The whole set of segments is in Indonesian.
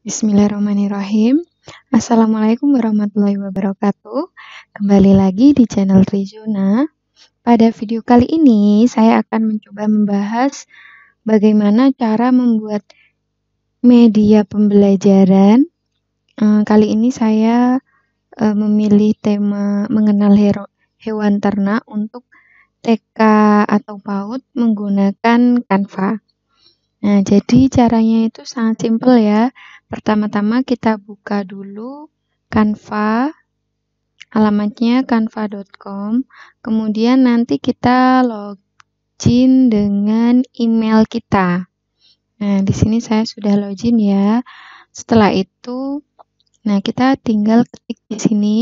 Bismillahirrahmanirrahim. Assalamualaikum warahmatullahi wabarakatuh. Kembali lagi di channel Trijuna. Pada video kali ini saya akan mencoba membahas bagaimana cara membuat media pembelajaran. Kali ini saya memilih tema mengenal hewan ternak untuk TK atau PAUD menggunakan Canva. Nah, jadi caranya itu sangat simpel ya. Pertama-tama kita buka dulu Canva, alamatnya canva.com. Kemudian nanti kita login dengan email kita. Nah, di sini saya sudah login ya. Setelah itu, nah kita tinggal ketik di sini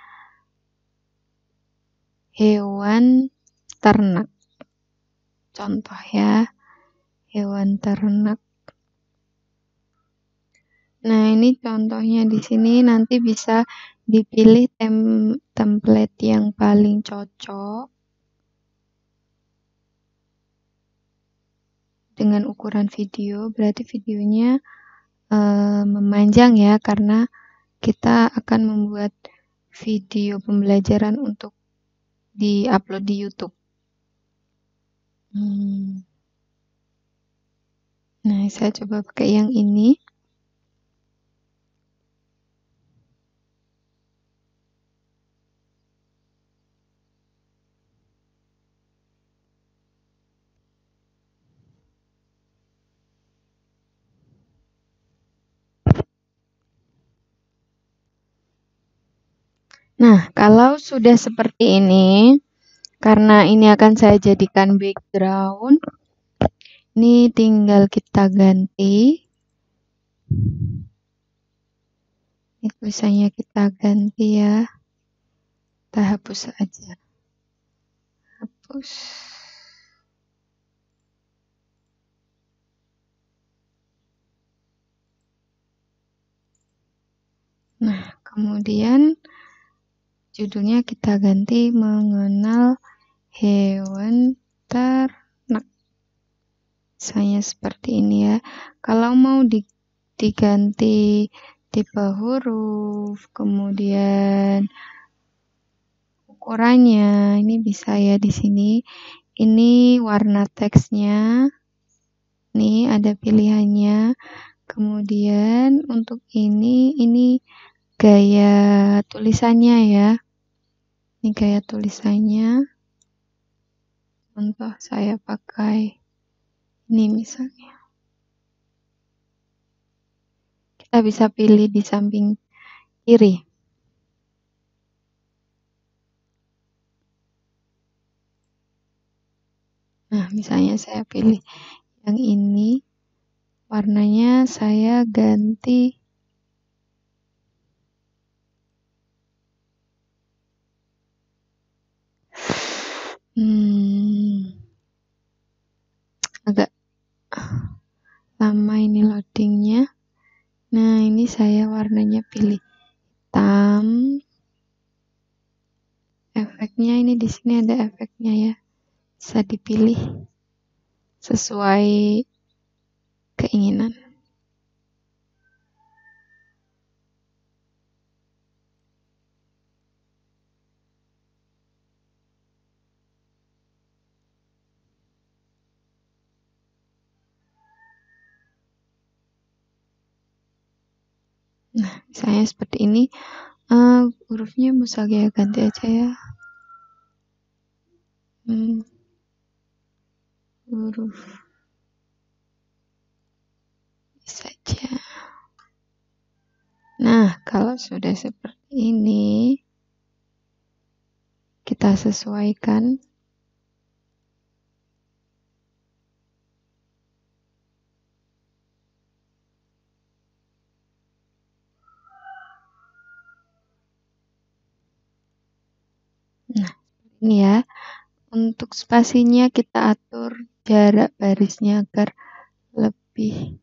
hewan ternak. Contoh ya, hewan ternak. Nah, ini contohnya di sini, nanti bisa dipilih template yang paling cocok dengan ukuran video. Berarti videonya memanjang ya, karena kita akan membuat video pembelajaran untuk di-upload di YouTube. Nah, saya coba pakai yang ini. Nah, kalau sudah seperti ini, karena ini akan saya jadikan background, ini tinggal kita ganti. Ini tulisannya kita ganti ya. Kita hapus aja. Hapus. Nah, kemudian judulnya kita ganti mengenal hewan ternak. Misalnya seperti ini ya. Kalau mau diganti tipe huruf, kemudian ukurannya, ini bisa ya di sini. Ini warna teksnya. Nih ada pilihannya. Kemudian untuk ini gaya tulisannya ya. Ini gaya tulisannya. Contoh saya pakai ini misalnya. Kita bisa pilih di samping kiri. Nah, misalnya saya pilih yang ini. Warnanya saya ganti agak lama ini loadingnya. Nah, ini saya warnanya pilih hitam. Efeknya ini di sini ada efeknya ya. Bisa dipilih sesuai keinginan. Nah, misalnya seperti ini, hurufnya bisa ganti aja ya. Huruf saja. Nah, kalau sudah seperti ini, kita sesuaikan. Nah, ini ya. Untuk spasinya kita atur jarak barisnya agar lebih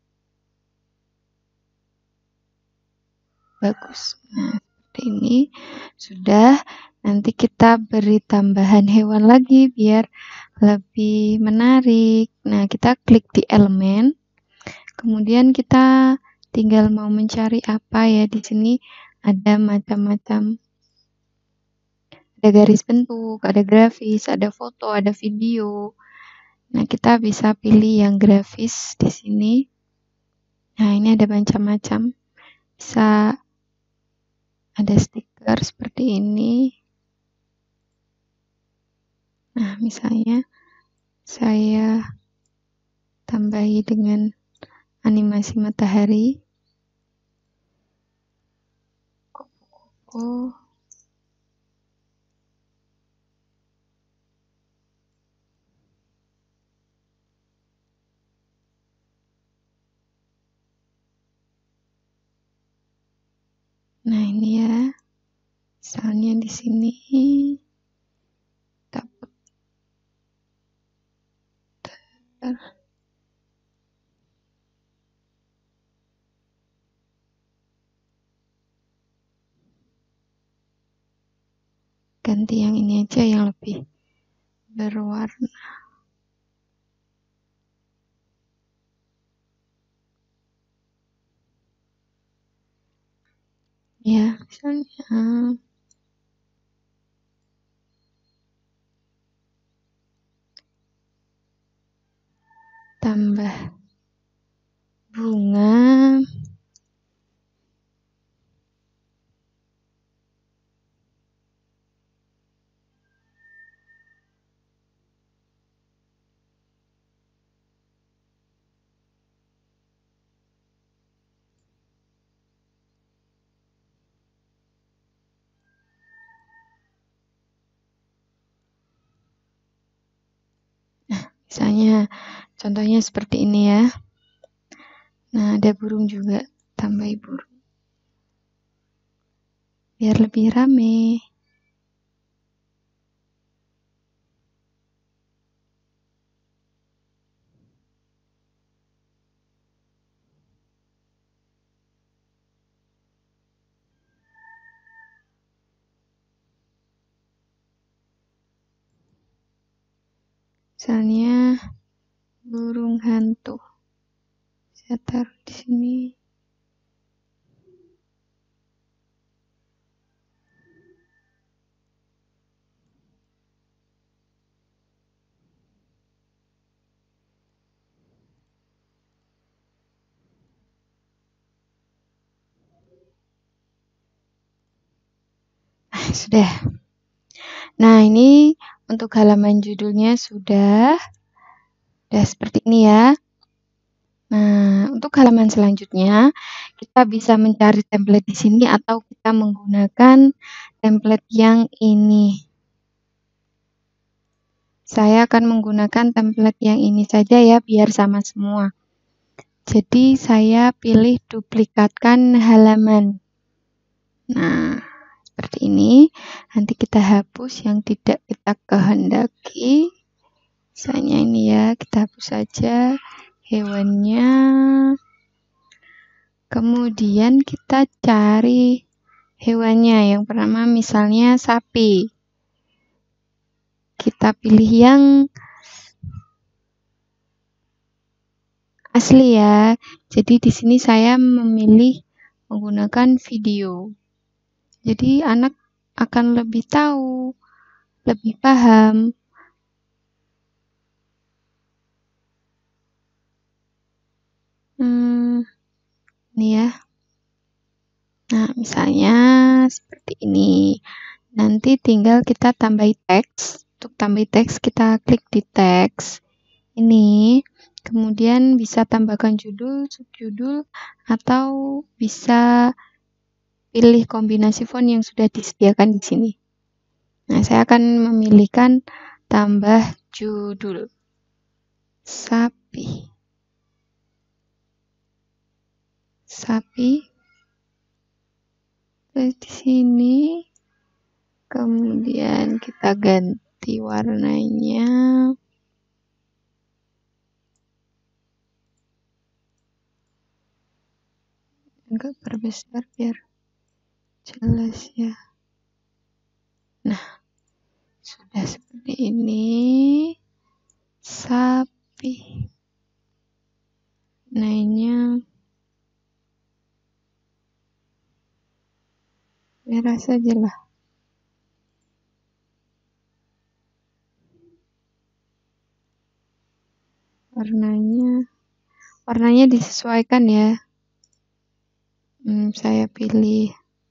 bagus. Nah, seperti ini sudah. Nanti kita beri tambahan hewan lagi biar lebih menarik. Nah, kita klik di elemen. Kemudian kita tinggal mau mencari apa ya. Di sini ada macam-macam. Ada garis bentuk, ada grafis, ada foto, ada video. Nah, kita bisa pilih yang grafis di sini. Nah, ini ada macam-macam. Bisa ada stiker seperti ini. Nah, misalnya saya tambahi dengan animasi matahari. Kupu-kupu. Nah, ini ya. Misalnya di sini kita putar. Ganti yang ini aja yang lebih berwarna. Ya, misalnya tambah bunga. Misalnya, contohnya seperti ini ya. Nah, ada burung juga, tambahi burung. Biar lebih rame. Misalnya, burung hantu. Saya taruh di sini. Sudah. Nah, ini untuk halaman judulnya sudah seperti ini ya. Nah, untuk halaman selanjutnya, kita bisa mencari template di sini atau kita menggunakan template yang ini. Saya akan menggunakan template yang ini saja ya, biar sama semua. Jadi, saya pilih duplikatkan halaman. Nah, seperti ini. Nanti kita hapus yang tidak kita kehendaki. Misalnya ini ya, kita hapus saja hewannya. Kemudian kita cari hewannya. Yang pertama misalnya sapi. Kita pilih yang asli ya. Jadi di sini saya memilih menggunakan video. Jadi anak akan lebih tahu, lebih paham. Ini ya. Nah, misalnya seperti ini. Nanti tinggal kita tambahi teks. Untuk tambahi teks, kita klik di teks. Ini. Kemudian bisa tambahkan judul, subjudul, atau bisa pilih kombinasi font yang sudah disediakan di sini. Nah, saya akan memilihkan tambah judul. Sapi. Sapi. Terus di sini. Kemudian kita ganti warnanya. Agak perbesar biar jelas ya. Nah, sudah seperti ini. Sapi. Nah, ini merah sajalah. Warnanya disesuaikan ya. Saya pilih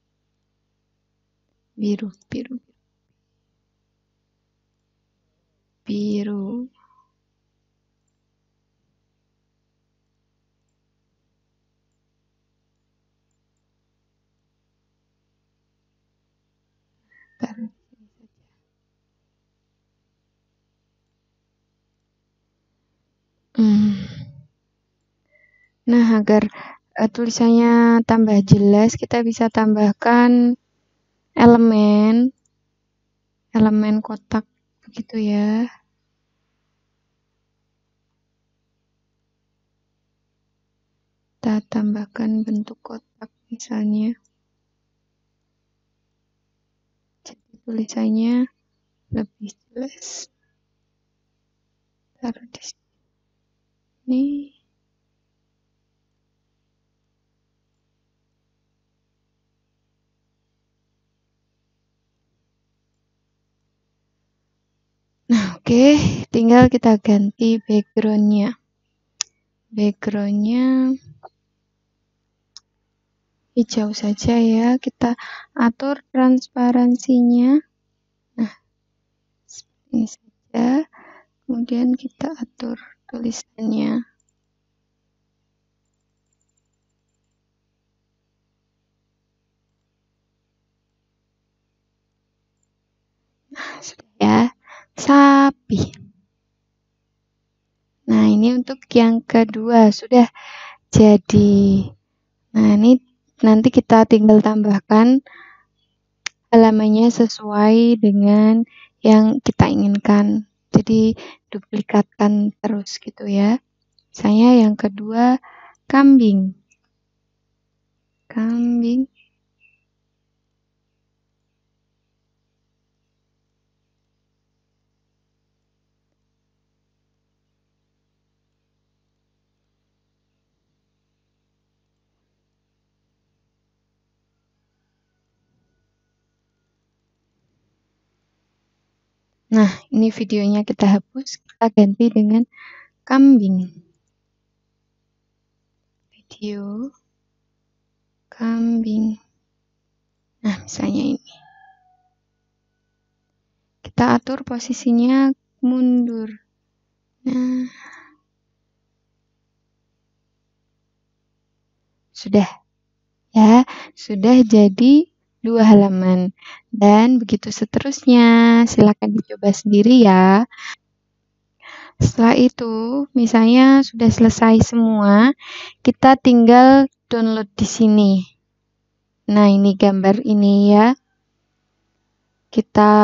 biru. Taruh di sini saja. Nah, agar tulisannya tambah jelas, kita bisa tambahkan elemen kotak begitu ya. Kita tambahkan bentuk kotak misalnya. Jadi tulisannya lebih jelas. Taruh di sini. Nah, oke, tinggal kita ganti background-nya. Background-nya hijau saja ya. Kita atur transparansinya. Nah, seperti ini saja. Kemudian kita atur tulisannya. Nah, sudah ya. Sapi. Nah, ini untuk yang kedua sudah jadi. Nah, ini nanti kita tinggal tambahkan halamannya sesuai dengan yang kita inginkan. Jadi duplikatkan terus gitu ya. Saya yang kedua kambing. Nah, ini videonya kita hapus, kita ganti dengan kambing. Video kambing. Nah, misalnya ini. Kita atur posisinya mundur. Nah, sudah ya, sudah jadi 2 halaman. Dan begitu seterusnya. Silakan dicoba sendiri ya. Setelah itu, misalnya sudah selesai semua, kita tinggal download di sini. Nah, ini gambar ini ya. Kita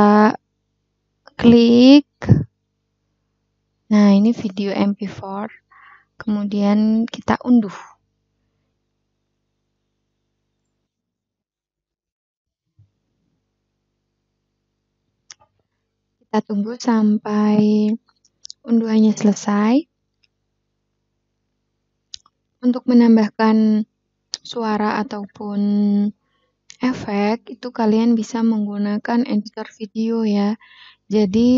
klik. Nah, ini video MP4. Kemudian kita unduh. Kita tunggu sampai unduhannya selesai. Untuk menambahkan suara ataupun efek, itu kalian bisa menggunakan editor video ya. Jadi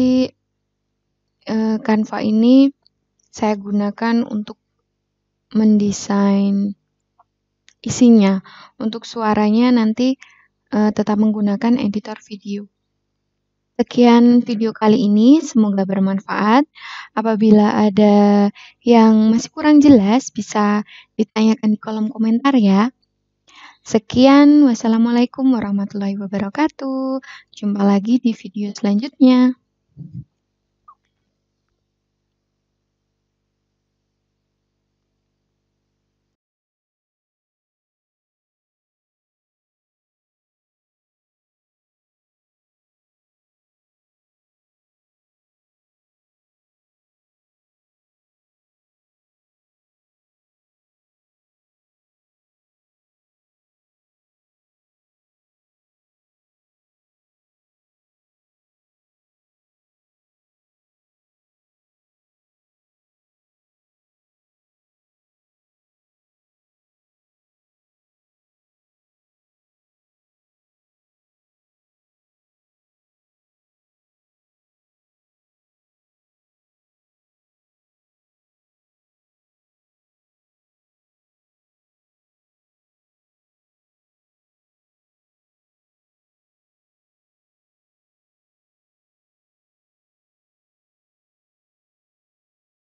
Canva ini saya gunakan untuk mendesain isinya. Untuk suaranya nanti tetap menggunakan editor video. Sekian video kali ini, semoga bermanfaat. Apabila ada yang masih kurang jelas, bisa ditanyakan di kolom komentar ya. Sekian, wassalamualaikum warahmatullahi wabarakatuh. Jumpa lagi di video selanjutnya.